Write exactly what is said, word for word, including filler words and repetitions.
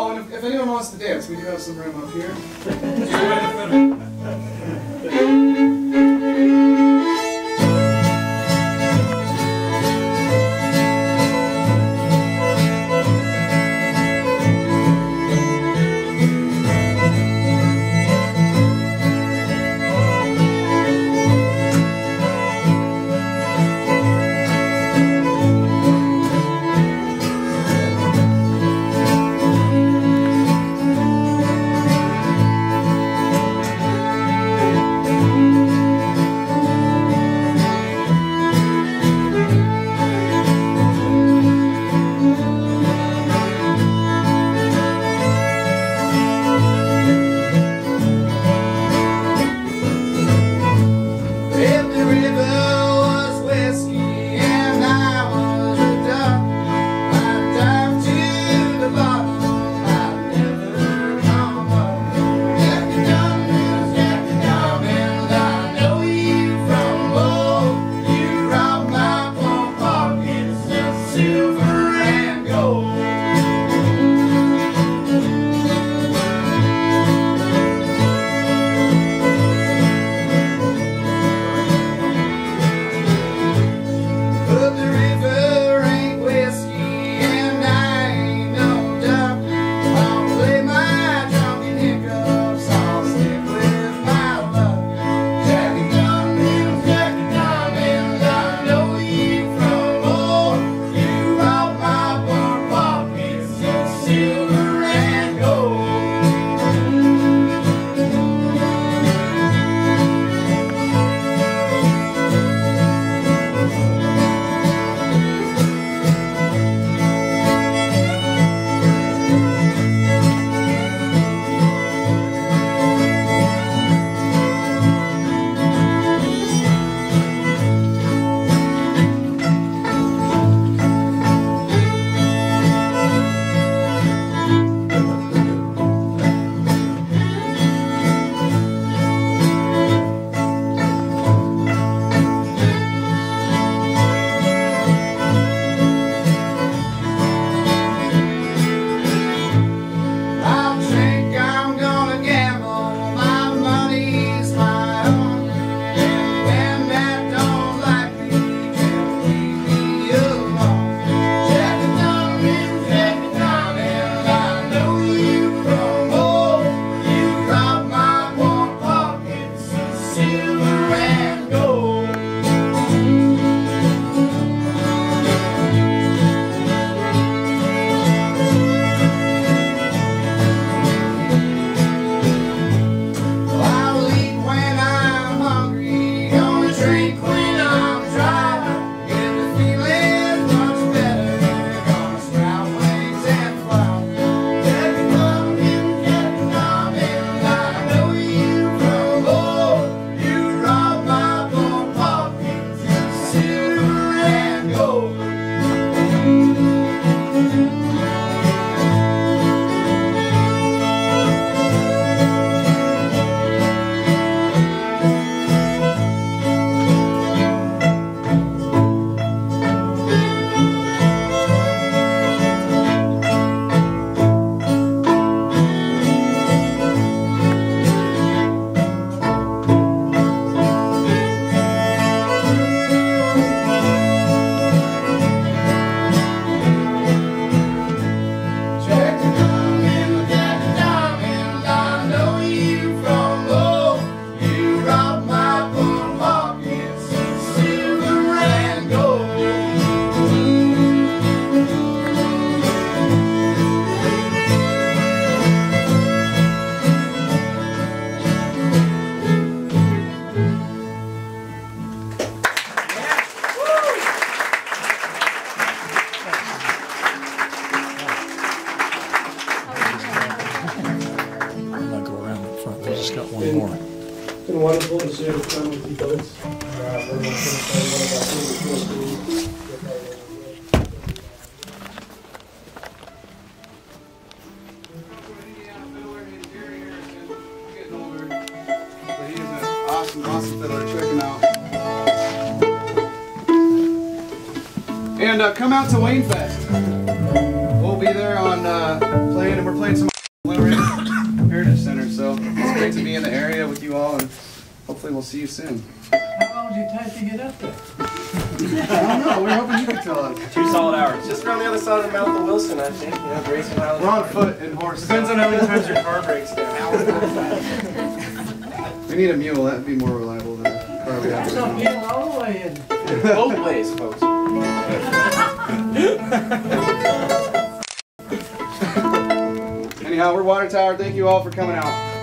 Oh, and if, if anyone wants to dance, we do have some room up here. It's been wonderful to share this time with you folks. Uh, very much gonna play one of our favorite cool Awesome, awesome fiddler. Check him out. And uh, come out to Wayne Fest. We'll be there on uh, playing, and we're playing some see you soon. How long did it take to get up there? I don't know. We're hoping you can tell us. Two solid hours. Just around the other side of the mouth of Wilson, I think. You know, Grayson Highland. We're on foot and horse. Depends on how many times your car breaks down. We need a mule. That'd be more reliable than a car we have. Some people all the way in. Both ways, folks. Anyhow, we're Water Tower. Thank you all for coming out.